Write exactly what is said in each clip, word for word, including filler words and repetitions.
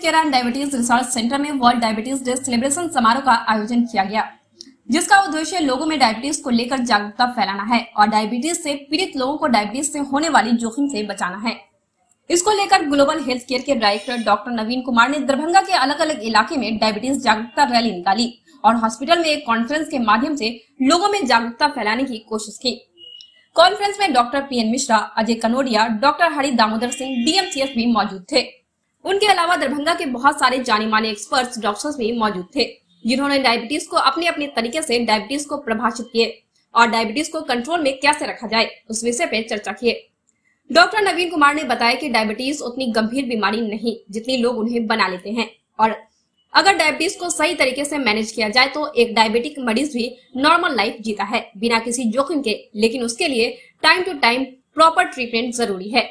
Care and diabetes research centre में world diabetes day celebration समारोह का आयोजन किया गया, जिसका उद्देश्य लोगों में डायबिटीज को लेकर जागरूकता फैलाना है और डायबिटीज से पीड़ित लोगों को डायबिटीज से होने वाली जोखिम से बचाना है। इसको लेकर ग्लोबल हेल्थ केयर के डायरेक्टर डॉक्टर नवीन कुमार ने दरभंगा के अलग अलग इलाके में डायबिटीज जागरूकता रैली निकाली और हॉस्पिटल में एक कॉन्फ्रेंस के माध्यम से लोगों में जागरूकता फैलाने की कोशिश की। कॉन्फ्रेंस में doctor P N Mishra, Ajay Kanodia, doctor Hari Damodar Singh, D M C S भी मौजूद थे। उनके अलावा दरभंगा के बहुत सारे जाने माने एक्सपर्ट्स डॉक्टर्स भी मौजूद थे, जिन्होंने डायबिटीज को अपने अपने तरीके से डायबिटीज को प्रभाषित किए और डायबिटीज को कंट्रोल में कैसे रखा जाए उस विषय पे चर्चा किए। डॉक्टर नवीन कुमार ने बताया कि डायबिटीज उतनी गंभीर बीमारी नहीं जितनी लोग उन्हें बना लेते हैं और अगर डायबिटीज को सही तरीके से मैनेज किया जाए तो एक डायबिटिक मरीज भी नॉर्मल लाइफ जीता है बिना किसी जोखिम के, लेकिन उसके लिए time to time proper treatment जरूरी है।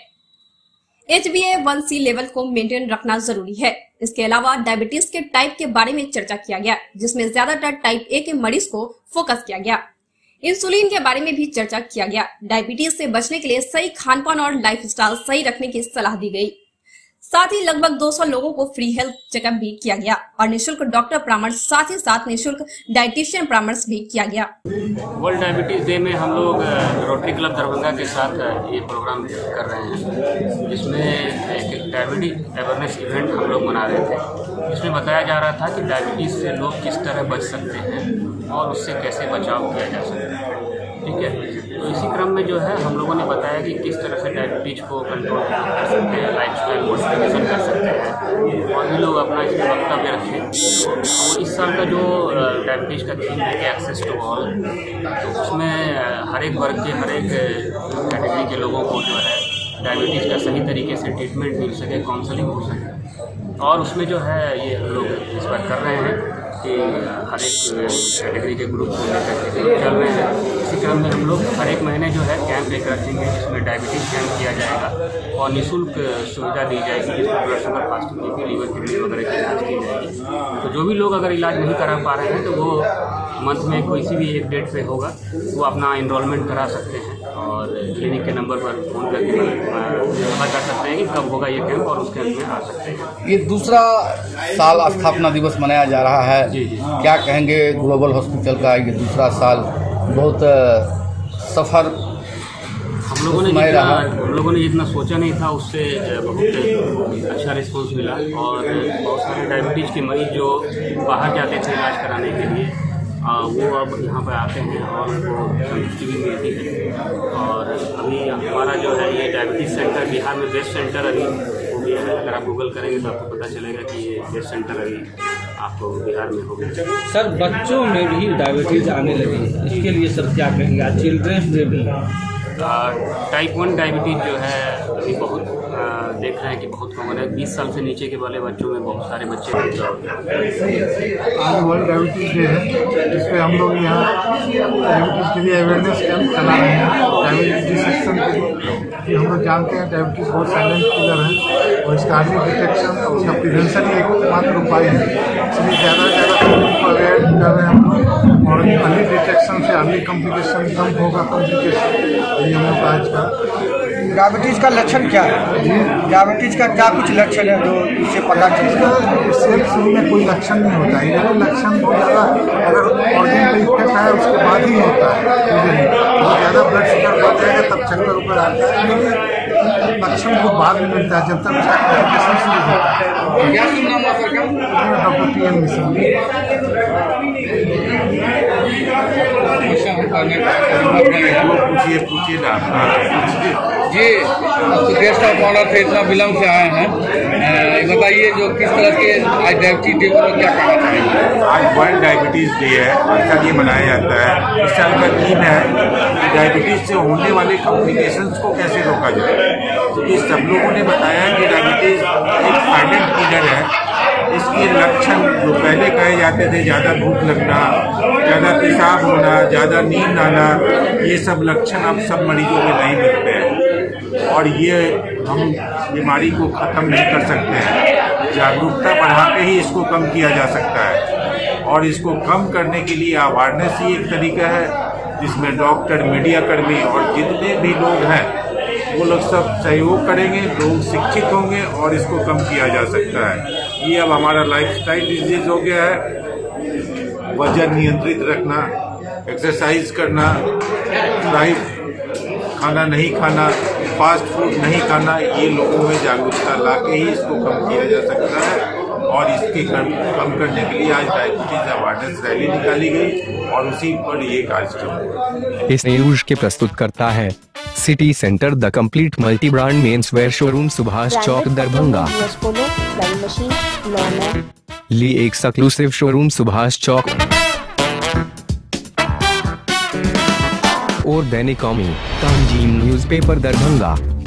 H B A one C level को मेंटेन रखना जरूरी है। इसके अलावा डायबिटीज के टाइप के बारे में चर्चा किया गया, जिसमें ज्यादातर टाइप ए के मरीज को फोकस किया गया। इंसुलिन के बारे में भी चर्चा किया गया। डायबिटीज से बचने के लिए सही खानपान और लाइफस्टाइल सही रखने की सलाह दी गई। साथ ही लगभग दो सौ लोगों को फ्री हेल्थ चेकअप भी किया गया और निःशुल्क डॉक्टर परामर्श, साथ ही साथ निःशुल्क डाइटिशियन परामर्श भी किया गया। वर्ल्ड डायबिटीज डे में हम लोग रोटरी क्लब दरभंगा के साथ ये प्रोग्राम कर रहे हैं, जिसमें एक डायबिटीज अवेयरनेस इवेंट हम लोग मना रहे थे। इसमें बताया जा रहा था कि डायबिटीज से लोग किस तरह बच सकते हैं और उससे कैसे बचाव किया जा सकता है। ठीक है, तो इसी क्रम में जो है हम लोगों ने बताया कि किस तरह से डायबिटीज को कंट्रोल कर सकते हैं, लाइफ स्टाइल मॉडिफिकेशन कर सकते हैं और भी लोग अपना इसमें वक्तव्य रखें। तो इस साल का जो डायबिटीज का थीम है कि एक्सेस टू ऑल, तो उसमें हर एक वर्ग के, हर एक कैटेगरी के लोगों को जो है डायबिटीज़ का सही तरीके से ट्रीटमेंट मिल सके, काउंसलिंग हो सके। और उसमें जो है ये हम लोग इस बार कर रहे हैं कि हर एक कैटेगरी के ग्रुप को लेकर के चल रहे हैं। इसी क्रम में हम लोग हर एक महीने जो है कैंप एक रखेंगे, जिसमें डायबिटीज़ कैंप किया जाएगा और निःशुल्क सुविधा दी जाएगी, जिसमें blood sugar, fasting BP, liver kidney वगैरह की जाँच की जाएगी। तो जो भी लोग अगर इलाज नहीं करा पा रहे हैं तो वो मंथ में कोई सी भी एक डेट पे होगा, वो अपना इनरोलमेंट करा सकते हैं और क्लिनिक के नंबर पर फोन करके पता कर सकते हैं कि कब होगा ये कैंप और उस कैंप में आ सकते हैं। ये दूसरा साल स्थापना दिवस मनाया जा रहा है। जी जी, क्या कहेंगे ग्लोबल हॉस्पिटल का ये दूसरा साल बहुत सफर हम लोगों ने जितना हम लोगों ने जितना सोचा नहीं था उससे बहुत अच्छा रिस्पॉन्स मिला और बहुत सारे डायबिटीज़ के मरीज जो बाहर जाते थे इलाज कराने के लिए, आ, वो अब यहाँ पर आते हैं और उनको संतुष्टि भी मिलती है। और अभी हमारा जो है ये डायबिटीज़ सेंटर बिहार में बेस्ट सेंटर अभी हो गया है। अगर आप गूगल करेंगे तो आपको पता चलेगा कि ये बेस्ट सेंटर अभी आपको बिहार में हो गया। सर, बच्चों में भी डायबिटीज़ आने लगी, इसके लिए सर क्या कहेंगे? चिल्ड्रेंस में भी टाइप वन डायबिटीज़ जो है अभी बहुत आ, देख रहे हैं कि बहुत कॉमन है। बीस साल से नीचे के वाले बच्चों में बहुत सारे बच्चे। आज वर्ल्ड डायबिटीज डे है, जिसपे हम लोग यहाँ डायबिटीज़ के लिए अवेयरनेस कैंप चला रहे हैं। डायबिटीज सेक्शन के हम लोग जानते हैं डायबिटीज़ बहुत साइलेंट किलर है और इसका अर्ली डिटेक्शन और उसका प्रिवेंशन ही एकमात्र उपाय है। इसलिए ज़्यादा से ज़्यादा लोगों को अवेयर कर रहे हैं हम लोग और अर्ली डिटेक्शन से अर्ली कॉम्प्लिकेशन कम होगा। कॉम्प्लिकेशन ये हम लोग आज का डायबिटीज़ का लक्षण क्या है? डायबिटीज़ का क्या कुछ लक्षण है जो इससे पता चलता है? इससे शुरू में कोई लक्षण नहीं होता है। ये लक्षण बहुत ज़्यादा अगर ऑर्गन पे इफेक्ट है उसके बाद ही होता है। बहुत ज़्यादा ब्लड शुगर बढ़ जाएगा तब चक्कर ऊपर आता है, लेकिन लक्षण बहुत बाद में मिलता है जब तक उसका कॉम्प्लिकेशन शुरू होता है। क्या सुनना है सर? क्या डॉक्टर पी एन मिश्रा पूछिए पूछिए ना जी, तो गेस्ट ऑफ ऑनर थे, इतना विलम्ब से आए हैं, बताइए जो किस तरह के आज डायबिटीज डे को क्या कहना चाहेंगे? आज वर्ल्ड डायबिटीज़ डे है, हर साल ये मनाया जाता है। इस साल का थीम है कि डायबिटीज़ से होने वाले कॉम्प्लिकेशंस को कैसे रोका जाए। क्योंकि तो सब लोगों ने बताया कि डायबिटीज़ एक साइलेंट किलर है। इसके लक्षण जो पहले कहे जाते थे, ज़्यादा भूख लगना, ज़्यादा पेशाब होना, ज़्यादा नींद आना, ये सब लक्षण अब सब मरीजों में नहीं मिलते हैं और ये हम बीमारी को ख़त्म नहीं कर सकते हैं। जागरूकता बढ़ा के ही इसको कम किया जा सकता है और इसको कम करने के लिए अवेयरनेस ही एक तरीका है, जिसमें डॉक्टर, मीडिया कर्मी और जितने भी लोग हैं वो लोग सब सहयोग करेंगे, लोग शिक्षित होंगे और इसको कम किया जा सकता है। ये अब हमारा लाइफस्टाइल डिजीज हो गया है। वजन नियंत्रित रखना, एक्सरसाइज करना, फ्राई खाना नहीं खाना, फास्ट फूड नहीं खाना, ये लोगों में जागरूकता ला के ही इसको कम किया जा सकता है। और इसके कम, कम करने के लिए आज डायबिटीज अवेयरनेस रैली निकाली गई और उसी पर ये कार्यक्रम हुआ। इस न्यूज के प्रस्तुत करता है city centre the complete multi brand menswear showroom Subhash Chowk Darbhanga. Lee exclusive showroom Subhash Chowk और दैनिक कौमी, तंजीम न्यूज़पेपर दरभंगा।